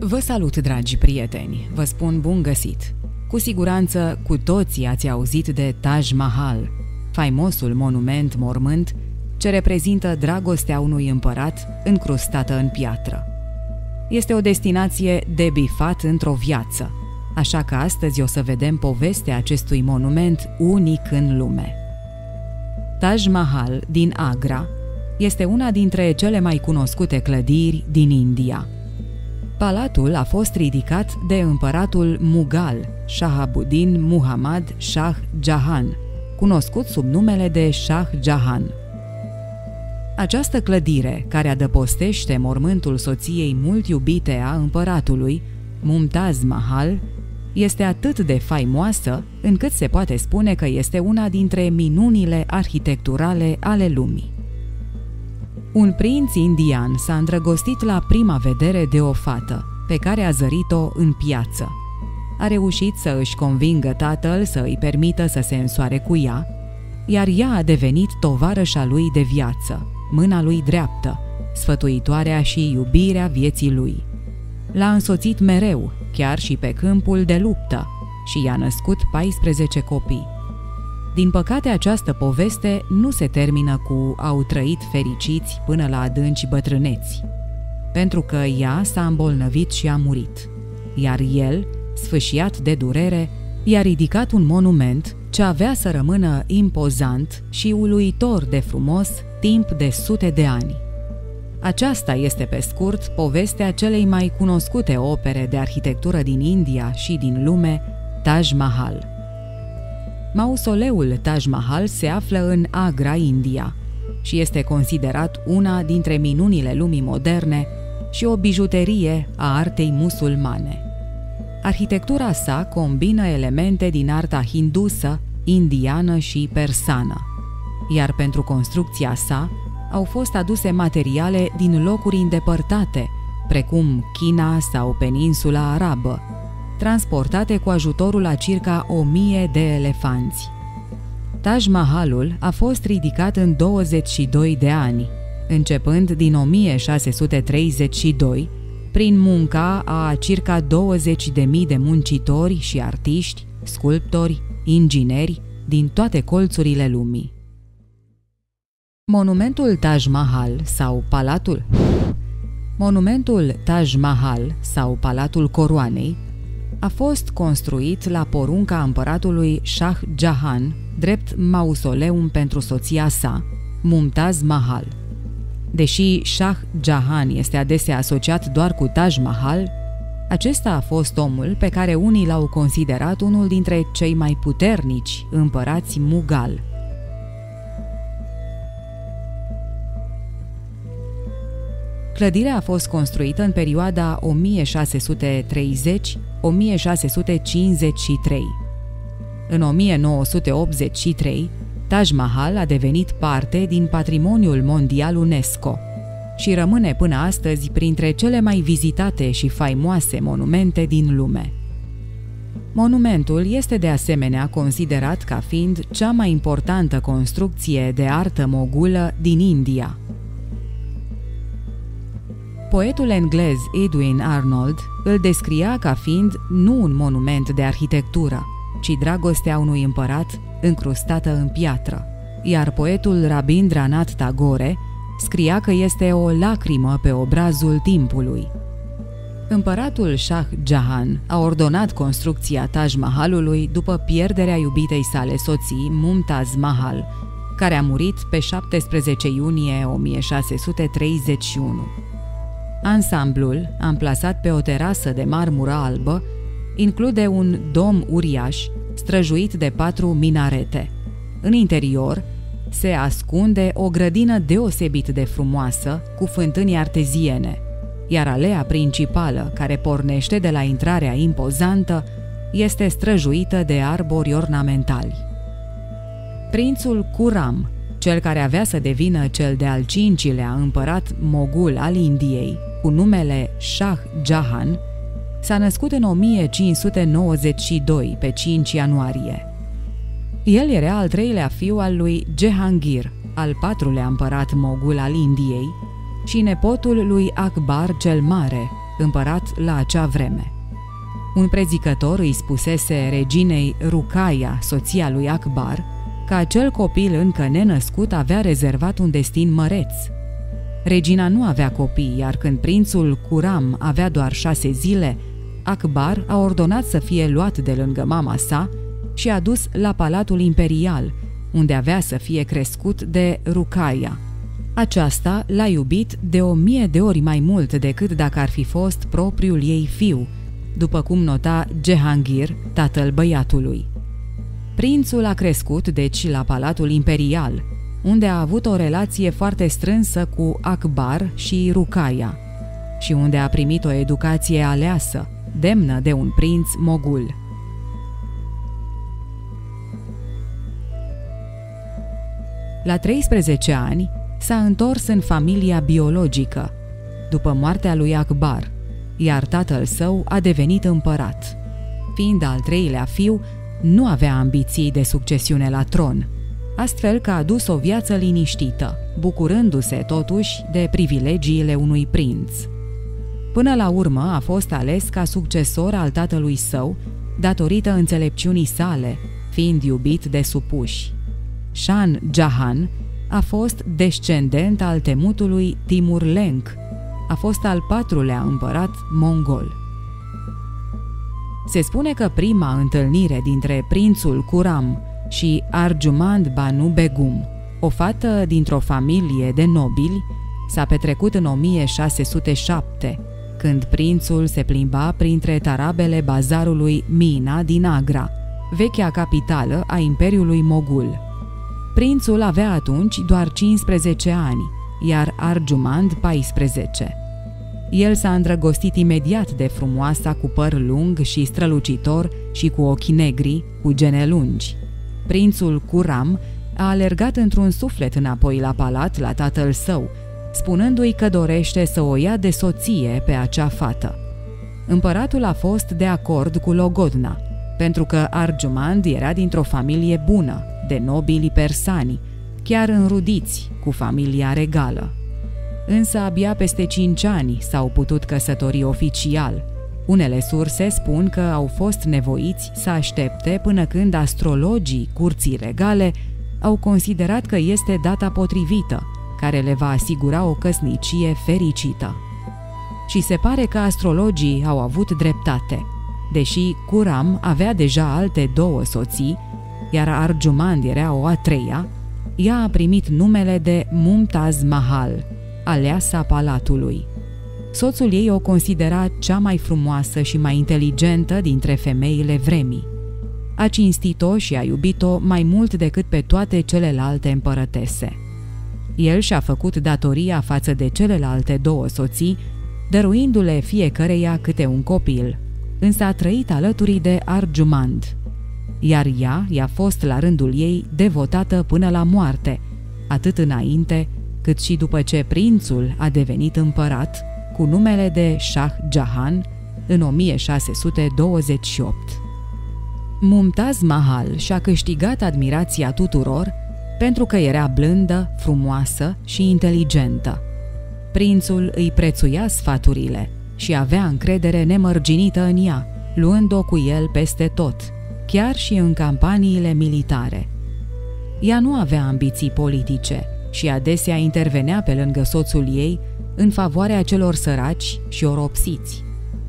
Vă salut, dragi prieteni, vă spun bun găsit. Cu siguranță cu toții ați auzit de Taj Mahal, faimosul monument mormânt ce reprezintă dragostea unui împărat încrustată în piatră. Este o destinație de bifat într-o viață, așa că astăzi o să vedem povestea acestui monument unic în lume. Taj Mahal din Agra este una dintre cele mai cunoscute clădiri din India. Palatul a fost ridicat de împăratul Mughal, Shahabuddin Muhammad Shah Jahan, cunoscut sub numele de Shah Jahan. Această clădire, care adăpostește mormântul soției mult iubite a împăratului, Mumtaz Mahal, este atât de faimoasă încât se poate spune că este una dintre minunile arhitecturale ale lumii. Un prinț indian s-a îndrăgostit la prima vedere de o fată, pe care a zărit-o în piață. A reușit să își convingă tatăl să îi permită să se însoare cu ea, iar ea a devenit tovarășa lui de viață, mâna lui dreaptă, sfătuitoarea și iubirea vieții lui. L-a însoțit mereu, chiar și pe câmpul de luptă, și i-a născut 14 copii. Din păcate, această poveste nu se termină cu "au trăit fericiți până la adânci bătrâneți", pentru că ea s-a îmbolnăvit și a murit, iar el, sfâșiat de durere, i-a ridicat un monument ce avea să rămână impozant și uluitor de frumos timp de sute de ani. Aceasta este, pe scurt, povestea celei mai cunoscute opere de arhitectură din India și din lume, Taj Mahal. Mausoleul Taj Mahal se află în Agra, India, și este considerat una dintre minunile lumii moderne și o bijuterie a artei musulmane. Arhitectura sa combină elemente din arta hindusă, indiană și persană, iar pentru construcția sa au fost aduse materiale din locuri îndepărtate, precum China sau peninsula arabă, transportate cu ajutorul a circa 1000 de elefanți. Taj Mahalul a fost ridicat în 22 de ani, începând din 1632, prin munca a circa 20.000 de muncitori și artiști, sculptori, ingineri din toate colțurile lumii. Monumentul Taj Mahal sau Palatul Coroanei a fost construit la porunca împăratului Shah Jahan, drept mausoleum pentru soția sa, Mumtaz Mahal. Deși Shah Jahan este adesea asociat doar cu Taj Mahal, acesta a fost omul pe care unii l-au considerat unul dintre cei mai puternici împărați Mughal. Clădirea a fost construită în perioada 1630-1653. În 1983, Taj Mahal a devenit parte din Patrimoniul Mondial UNESCO și rămâne până astăzi printre cele mai vizitate și faimoase monumente din lume. Monumentul este de asemenea considerat ca fiind cea mai importantă construcție de artă mogulă din India. Poetul englez Edwin Arnold îl descria ca fiind nu un monument de arhitectură, ci dragostea unui împărat încrustată în piatră, iar poetul Rabindranath Tagore scria că este o lacrimă pe obrazul timpului. Împăratul Shah Jahan a ordonat construcția Taj Mahalului după pierderea iubitei sale soții, Mumtaz Mahal, care a murit pe 17 iunie 1631. Ansamblul, amplasat pe o terasă de marmură albă, include un dom uriaș, străjuit de 4 minarete. În interior se ascunde o grădină deosebit de frumoasă, cu fântâni arteziene, iar alea principală, care pornește de la intrarea impozantă, este străjuită de arbori ornamentali. Prințul Khurram, cel care avea să devină cel de-al 5-lea împărat mogul al Indiei, cu numele Shah Jahan, s-a născut în 1592, pe 5 ianuarie. El era al 3-lea fiu al lui Jehangir, al 4-lea împărat mogul al Indiei, și nepotul lui Akbar cel Mare, împărat la acea vreme. Un prezicător îi spusese reginei Ruqaia, soția lui Akbar, că acel copil încă nenăscut avea rezervat un destin măreț. Regina nu avea copii, iar când prințul Khurram avea doar 6 zile, Akbar a ordonat să fie luat de lângă mama sa și a dus la Palatul Imperial, unde avea să fie crescut de Ruqaia. Aceasta l-a iubit de 1000 de ori mai mult decât dacă ar fi fost propriul ei fiu, după cum nota Jehangir, tatăl băiatului. Prințul a crescut, deci, la Palatul Imperial, unde a avut o relație foarte strânsă cu Akbar și Ruqaia și unde a primit o educație aleasă, demnă de un prinț mogul. La 13 ani s-a întors în familia biologică, după moartea lui Akbar, iar tatăl său a devenit împărat. Fiind al 3-lea fiu, nu avea ambiții de succesiune la tron, astfel că a dus o viață liniștită, bucurându-se totuși de privilegiile unui prinț. Până la urmă a fost ales ca succesor al tatălui său, datorită înțelepciunii sale, fiind iubit de supuși. Shah Jahan a fost descendent al temutului Timur Lenk, a fost al 4-lea împărat mongol. Se spune că prima întâlnire dintre prințul Khurram și Arjumand Banu Begum, o fată dintr-o familie de nobili, s-a petrecut în 1607, când prințul se plimba printre tarabele bazarului Mina din Agra, vechea capitală a Imperiului Mogul. Prințul avea atunci doar 15 ani, iar Arjumand 14. El s-a îndrăgostit imediat de frumoasa cu păr lung și strălucitor și cu ochi negri, cu gene lungi. Prințul Khurram a alergat într-un suflet înapoi la palat la tatăl său, spunându-i că dorește să o ia de soție pe acea fată. Împăratul a fost de acord cu logodna, pentru că Arjumand era dintr-o familie bună, de nobili persani, chiar înrudiți cu familia regală. Însă abia peste 5 ani s-au putut căsători oficial. Unele surse spun că au fost nevoiți să aștepte până când astrologii curții regale au considerat că este data potrivită, care le va asigura o căsnicie fericită. Și se pare că astrologii au avut dreptate, deși Khurram avea deja alte 2 soții, iar Arjumand era o a 3-a, ea a primit numele de Mumtaz Mahal, aleasa palatului. Soțul ei o considera cea mai frumoasă și mai inteligentă dintre femeile vremii. A cinstit-o și a iubit-o mai mult decât pe toate celelalte împărătese. El și-a făcut datoria față de celelalte 2 soții, dăruindu-le fiecăreia câte un copil, însă a trăit alături de Arjumand, iar ea i-a fost la rândul ei devotată până la moarte, atât înainte cât și după ce prințul a devenit împărat cu numele de Shah Jahan în 1628. Mumtaz Mahal și-a câștigat admirația tuturor pentru că era blândă, frumoasă și inteligentă. Prințul îi prețuia sfaturile și avea încredere nemărginită în ea, luând-o cu el peste tot, chiar și în campaniile militare. Ea nu avea ambiții politice și adesea intervenea pe lângă soțul ei în favoarea celor săraci și oropsiți.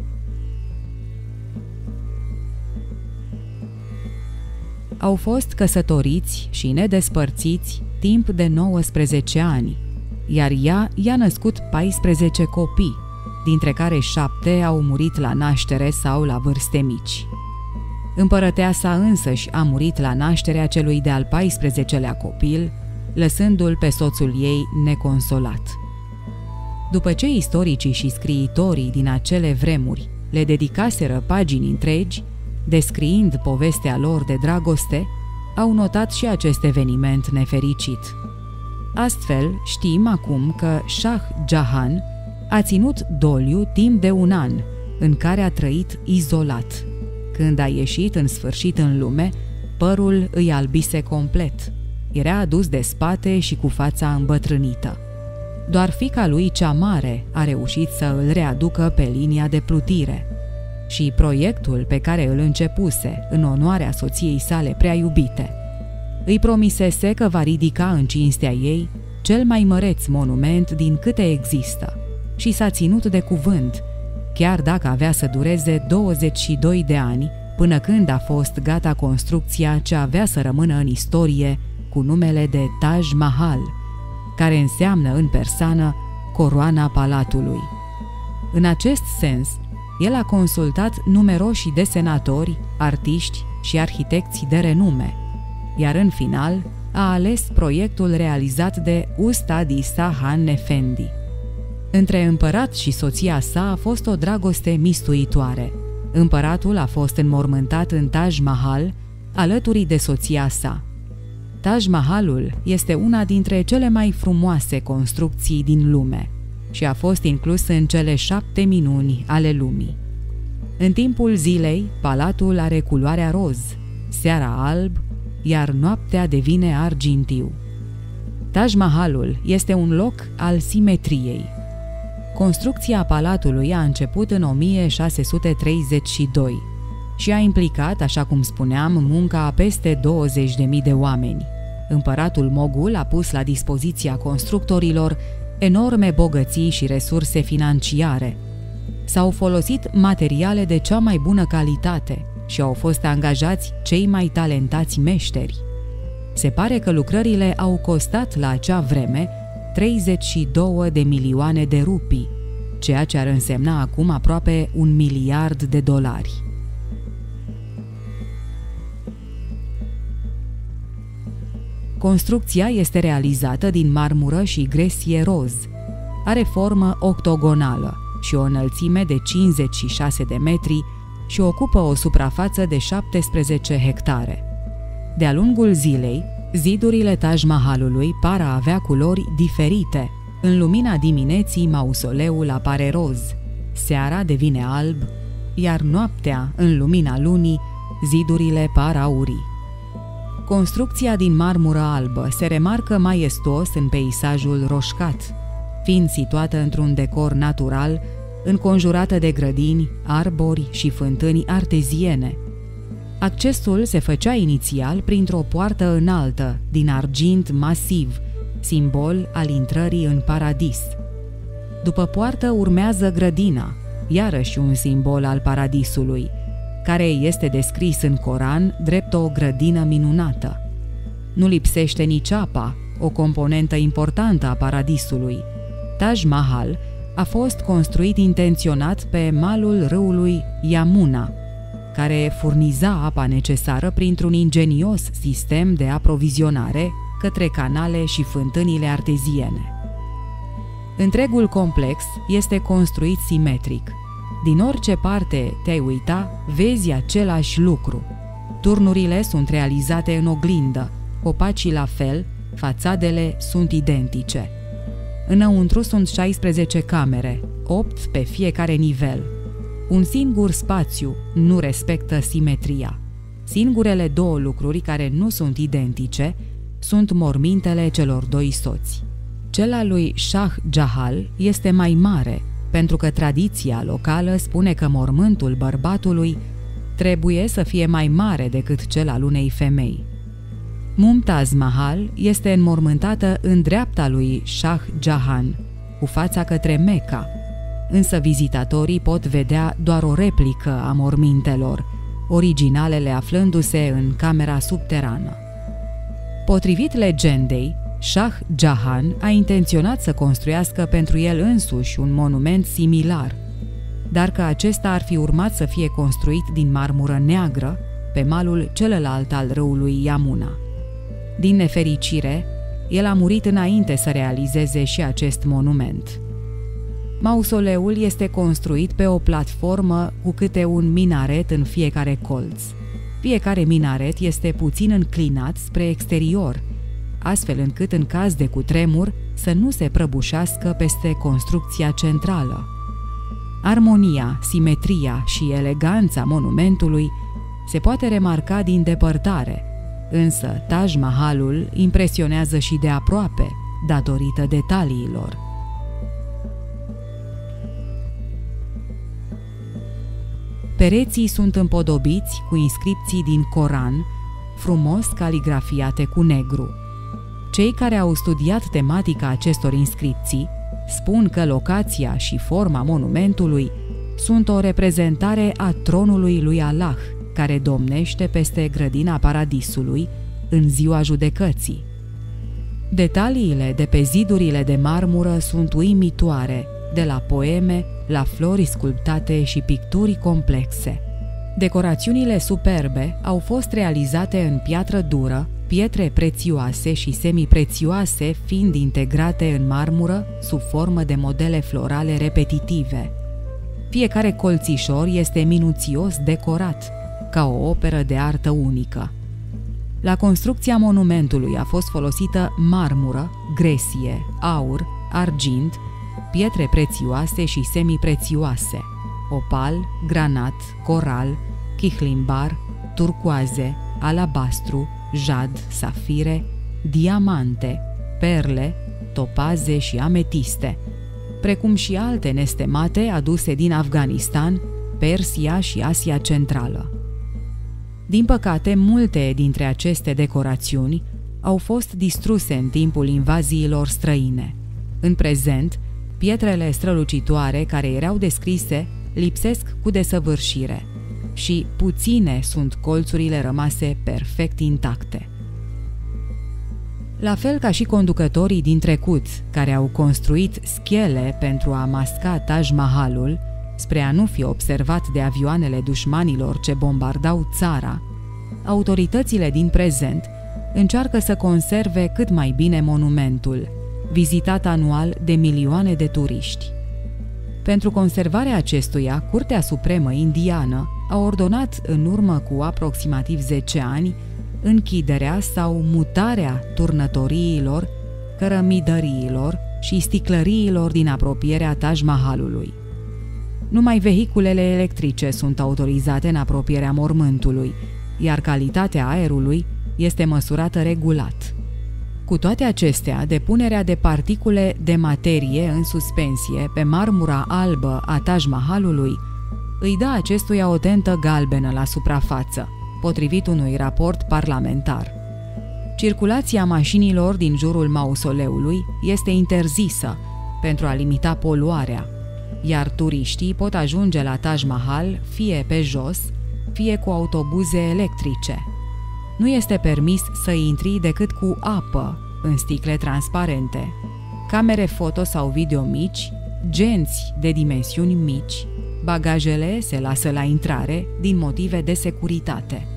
Au fost căsătoriți și nedespărțiți timp de 19 ani, iar ea i-a născut 14 copii, dintre care 7 au murit la naștere sau la vârste mici. Împărăteasa însăși a murit la nașterea celui de-al 14-lea copil, lăsându-l pe soțul ei neconsolat. După ce istoricii și scriitorii din acele vremuri le dedicaseră pagini întregi, descriind povestea lor de dragoste, au notat și acest eveniment nefericit. Astfel, știm acum că Shah Jahan a ținut doliu timp de 1 an, în care a trăit izolat. Când a ieșit în sfârșit în lume, părul îi albise complet. Era adus de spate și cu fața îmbătrânită. Doar fiica lui cea mare a reușit să îl readucă pe linia de plutire. Și proiectul pe care îl începuse în onoarea soției sale prea iubite îi promisese că va ridica în cinstea ei cel mai măreț monument din câte există și s-a ținut de cuvânt, chiar dacă avea să dureze 22 de ani până când a fost gata construcția ce avea să rămână în istorie cu numele de Taj Mahal, care înseamnă în persană coroana palatului. În acest sens, el a consultat numeroși desenatori, artiști și arhitecți de renume, iar în final a ales proiectul realizat de Ustad Isa Han Efendi. Între împărat și soția sa a fost o dragoste mistuitoare. Împăratul a fost înmormântat în Taj Mahal, alături de soția sa. Taj Mahalul este una dintre cele mai frumoase construcții din lume și a fost inclus în cele 7 minuni ale lumii. În timpul zilei, palatul are culoarea roz, seara alb, iar noaptea devine argintiu. Taj Mahalul este un loc al simetriei. Construcția palatului a început în 1632 și a implicat, așa cum spuneam, munca a peste 20.000 de oameni. Împăratul mogul a pus la dispoziția constructorilor enorme bogății și resurse financiare. S-au folosit materiale de cea mai bună calitate și au fost angajați cei mai talentați meșteri. Se pare că lucrările au costat la acea vreme 32 de milioane de rupii, ceea ce ar însemna acum aproape $1 miliard. Construcția este realizată din marmură și gresie roz. Are formă octogonală și o înălțime de 56 de metri și ocupă o suprafață de 17 hectare. De-a lungul zilei, zidurile Taj Mahalului par a avea culori diferite. În lumina dimineții, mausoleul apare roz, seara devine alb, iar noaptea, în lumina lunii, zidurile par aurii. Construcția din marmură albă se remarcă maiestuos în peisajul roșcat, fiind situată într-un decor natural, înconjurată de grădini, arbori și fântâni arteziene. Accesul se făcea inițial printr-o poartă înaltă, din argint masiv, simbol al intrării în paradis. După poartă urmează grădina, iarăși un simbol al paradisului, care este descris în Coran drept o grădină minunată. Nu lipsește nici apa, o componentă importantă a paradisului. Taj Mahal a fost construit intenționat pe malul râului Yamuna, care furniza apa necesară printr-un ingenios sistem de aprovizionare către canale și fântânile arteziene. Întregul complex este construit simetric. Din orice parte te-ai uita, vezi același lucru. Turnurile sunt realizate în oglindă, copacii la fel, fațadele sunt identice. Înăuntru sunt 16 camere, 8 pe fiecare nivel. Un singur spațiu nu respectă simetria. Singurele două lucruri care nu sunt identice sunt mormintele celor doi soți. Cel al lui Shah Jahan este mai mare, pentru că tradiția locală spune că mormântul bărbatului trebuie să fie mai mare decât cel al unei femei. Mumtaz Mahal este înmormântată în dreapta lui Shah Jahan, cu fața către Mecca, însă vizitatorii pot vedea doar o replică a mormintelor, originalele aflându-se în camera subterană. Potrivit legendei, Shah Jahan a intenționat să construiască pentru el însuși un monument similar, dar că acesta ar fi urmat să fie construit din marmură neagră pe malul celălalt al râului Yamuna. Din nefericire, el a murit înainte să realizeze și acest monument. Mausoleul este construit pe o platformă cu câte un minaret în fiecare colț. Fiecare minaret este puțin înclinat spre exterior, astfel încât în caz de cutremur să nu se prăbușească peste construcția centrală. Armonia, simetria și eleganța monumentului se poate remarca din depărtare, însă Taj Mahalul impresionează și de aproape, datorită detaliilor. Pereții sunt împodobiți cu inscripții din Coran, frumos caligrafiate cu negru. Cei care au studiat tematica acestor inscripții spun că locația și forma monumentului sunt o reprezentare a tronului lui Allah, care domnește peste grădina paradisului în ziua judecății. Detaliile de pe zidurile de marmură sunt uimitoare, de la poeme la flori sculptate și picturi complexe. Decorațiunile superbe au fost realizate în piatră dură, pietre prețioase și semiprețioase fiind integrate în marmură sub formă de modele florale repetitive. Fiecare colțișor este minuțios decorat, ca o operă de artă unică. La construcția monumentului a fost folosită marmură, gresie, aur, argint, pietre prețioase și semiprețioase, opal, granat, coral, chihlimbar, turcoaze, alabastru, jad, safire, diamante, perle, topaze și ametiste, precum și alte nestemate aduse din Afganistan, Persia și Asia Centrală. Din păcate, multe dintre aceste decorațiuni au fost distruse în timpul invaziilor străine. În prezent, pietrele strălucitoare care erau descrise lipsesc cu desăvârșire și puține sunt colțurile rămase perfect intacte. La fel ca și conducătorii din trecut, care au construit schele pentru a masca Taj Mahalul, spre a nu fi observat de avioanele dușmanilor ce bombardau țara, autoritățile din prezent încearcă să conserve cât mai bine monumentul, vizitat anual de milioane de turiști. Pentru conservarea acestuia, Curtea Supremă Indiană a ordonat în urmă cu aproximativ 10 ani închiderea sau mutarea turnătoriilor, cărămidăriilor și sticlăriilor din apropierea Taj Mahalului. Numai vehiculele electrice sunt autorizate în apropierea mormântului, iar calitatea aerului este măsurată regulat. Cu toate acestea, depunerea de particule de materie în suspensie pe marmura albă a Taj Mahalului îi dă acestuia o tentă galbenă la suprafață, potrivit unui raport parlamentar. Circulația mașinilor din jurul mausoleului este interzisă pentru a limita poluarea, iar turiștii pot ajunge la Taj Mahal fie pe jos, fie cu autobuze electrice. Nu este permis să intri decât cu apă în sticle transparente, camere foto sau video mici, genți de dimensiuni mici. Bagajele se lasă la intrare din motive de securitate.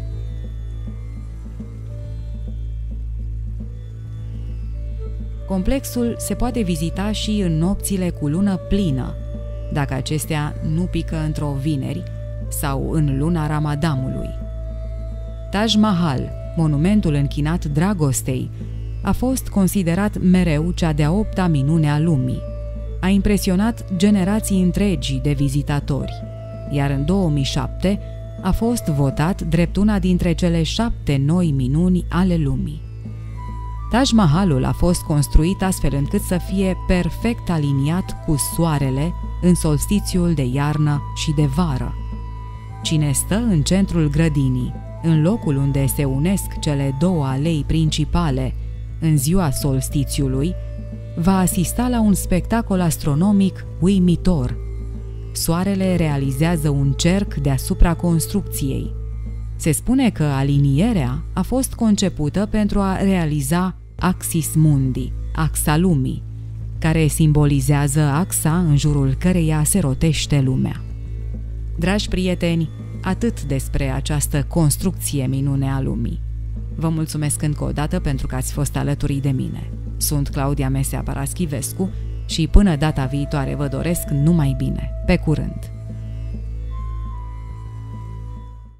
Complexul se poate vizita și în nopțile cu lună plină, dacă acestea nu pică într-o vineri sau în luna Ramadamului. Taj Mahal, monumentul închinat dragostei, a fost considerat mereu cea de-a 8-a minune a lumii. A impresionat generații întregi de vizitatori, iar în 2007 a fost votat drept una dintre cele 7 noi minuni ale lumii. Taj Mahalul a fost construit astfel încât să fie perfect aliniat cu soarele în solstițiul de iarnă și de vară. Cine stă în centrul grădinii, în locul unde se unesc cele două alei principale, în ziua solstițiului, va asista la un spectacol astronomic uimitor. Soarele realizează un cerc deasupra construcției. Se spune că alinierea a fost concepută pentru a realiza Axis Mundi, axa lumii, care simbolizează axa în jurul căreia se rotește lumea. Dragi prieteni, atât despre această construcție minune a lumii. Vă mulțumesc încă o dată pentru că ați fost alături de mine. Sunt Claudia Mesea Paraschivescu și până data viitoare vă doresc numai bine. Pe curând!